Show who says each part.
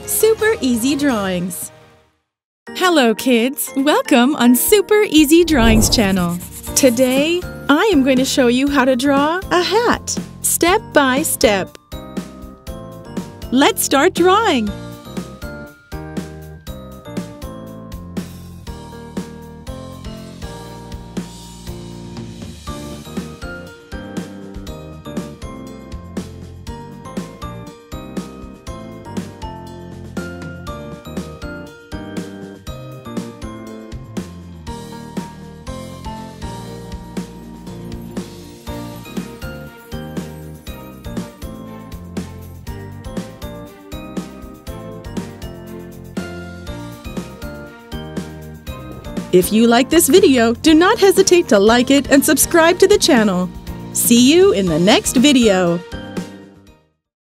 Speaker 1: Super Easy Drawings. Hello kids, welcome on Super Easy Drawings channel. Today, I am going to show you how to draw a hat, step by step. Let's start drawing. If you like this video, do not hesitate to like it and subscribe to the channel. See you in the next video.